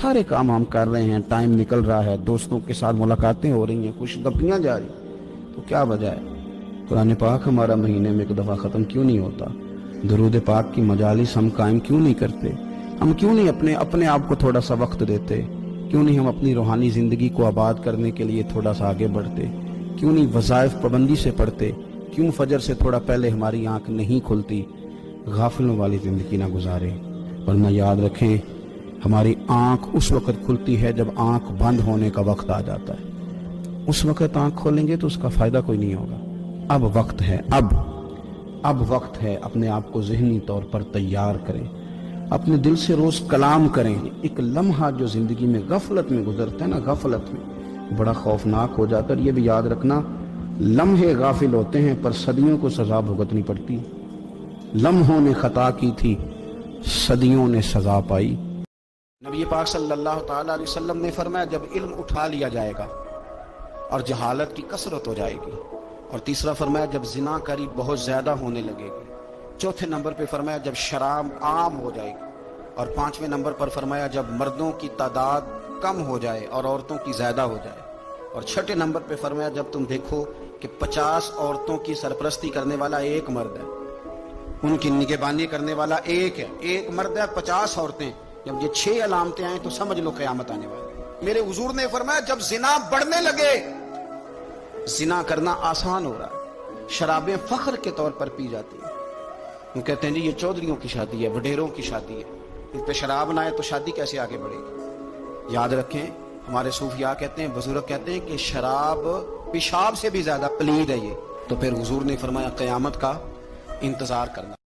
سارے کام ہم کر رہے ہیں، ٹائم نکل رہا ہے، دوستوں کے ساتھ ملاقاتیں ہو رہی ہیں، خوش گپیاں جا رہی، تو کیا وجہ ہے قرآن پاک ہمارا مہینے میں ایک دفعہ ختم کیوں نہیں ہوتا؟ درود پاک کی مجالس ہم قائم کیوں نہیں کرتے؟ ہم کیوں نہیں اپنے آپ کو تھوڑا سا وقت دیتے؟ کیوں نہیں ہم اپنی روحانی زندگی کو آباد کرنے کے لیے تھوڑا سا آگے بڑھتے؟ کیوں نہیں وظائف پابندی سے پڑھتے؟ کیوں فجر سے تھوڑا پہلے ہماری آنکھ نہیں کھلتی؟ غافلوں والی زندگی نہ گزارے، ورنہ یاد رکھیں ہماری آنکھ اس وقت کھلتی ہے جب آنکھ بند ہونے کا وقت آ جاتا ہے۔ اس وقت آنکھ کھولیں گے تو اس کا فائدہ کوئی نہیں ہوگا۔ اب وقت ہے، اب وقت ہے، اپنے آپ کو ذہنی طور پر تیار کریں، اپنے دل سے روز کلام کریں۔ ایک لمحہ جو زندگی میں غفلت میں گزرتا ہے نا، غفلت میں بڑا خوفناک ہو جاتا ہے۔ یہ بھی یاد رکھنا، لمحے غافل ہوتے ہیں پر صدیوں کو سزا بھگتنی پڑتی۔ لمحوں نے خطا کی تھی، صدیوں نے سزا پائی۔ نبی پاک صلی اللہ تعالی علیہ وسلم نے فرمایا جب علم اٹھا لیا جائے گا اور جہالت کی کثرت ہو جائے گی، اور تیسرا فرمایا جب زنا کاری بہت زیادہ ہونے لگے گی، چوتھے نمبر پہ فرمایا جب شراب عام ہو جائے گی، اور پانچویں نمبر پر فرمایا جب مردوں کی تعداد کم ہو جائے اور عورتوں کی زیادہ ہو جائے، اور چھٹے نمبر پہ فرمایا جب تم دیکھو کہ 50 عورتوں کی سرپرستی کرنے والا ایک مرد ہے، ان کی نگہبانی کرنے والا ایک ہے، ایک مرد ہے 50 عورتیں۔ جب یہ 6 علامتیں آئیں تو سمجھ لو قیامت آنے والی۔ میرے حضور نے فرمایا جب زنا بڑھنے لگے، زنا کرنا آسان ہو رہا ہے، شرابیں فخر کے طور پر پی جاتی ہیں، وہ کہتے ہیں جی یہ چودھریوں کی شادی ہے، وڈیروں کی شادی ہے، ان پہ شراب نہ آئے تو شادی کیسے آگے بڑھے گی؟ یاد رکھیں ہمارے صوفیاء کہتے ہیں، بزرگ کہتے ہیں کہ شراب پیشاب سے بھی زیادہ پلید ہے یہ۔ تو پھر حضور نے فرمایا قیامت کا انتظار کرنا۔